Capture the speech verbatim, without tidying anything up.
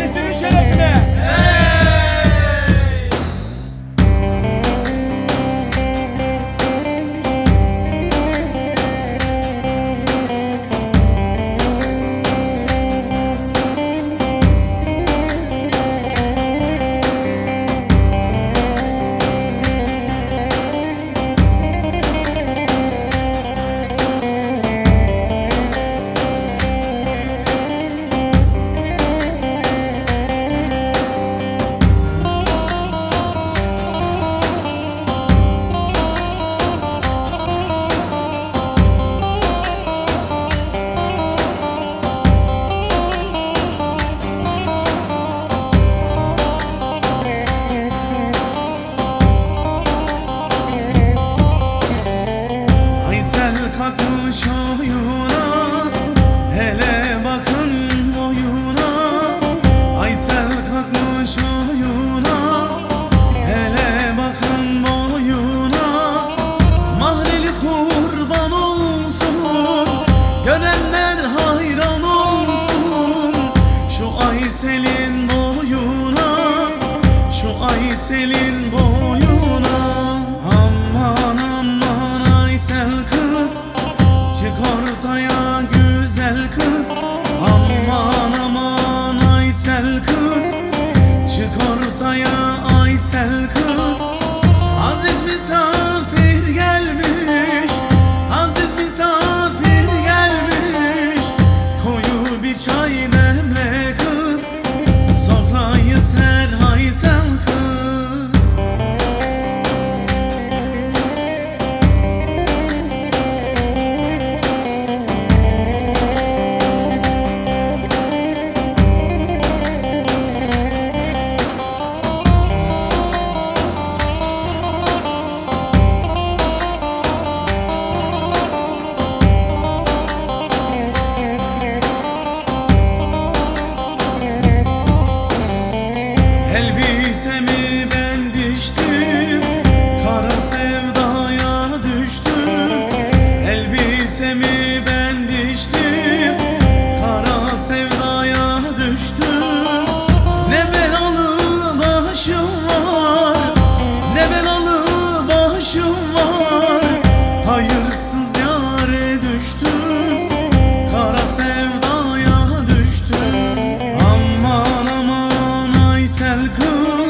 Sesinin şerefine. Hey! Kalkmış oyuna, hele bakın boyuna. Aysel kalkmış oyuna, hele bakın boyuna. Mahreli kurban olsun, görenler hayran olsun. Şu Aysel'in boyuna, şu Aysel'in boyuna. Aman aman Aysel kız, çık ortaya güzel kız. Aman aman Aysel kız, çık ortaya Aysel kız. Aziz misafir gelmiş, aziz misafir gelmiş. Koyu bir çay demle kız, sofrayı ser Aysel kız. Elbisemi ben diştim, kara sevdaya düştüm. Elbisemi ben diştim, kara sevdaya düştüm. Ne belalı başım var, ne belalı başım var. Hayırsız yâre düştüm, kara sevdaya düştüm. Aman aman Aysel kız,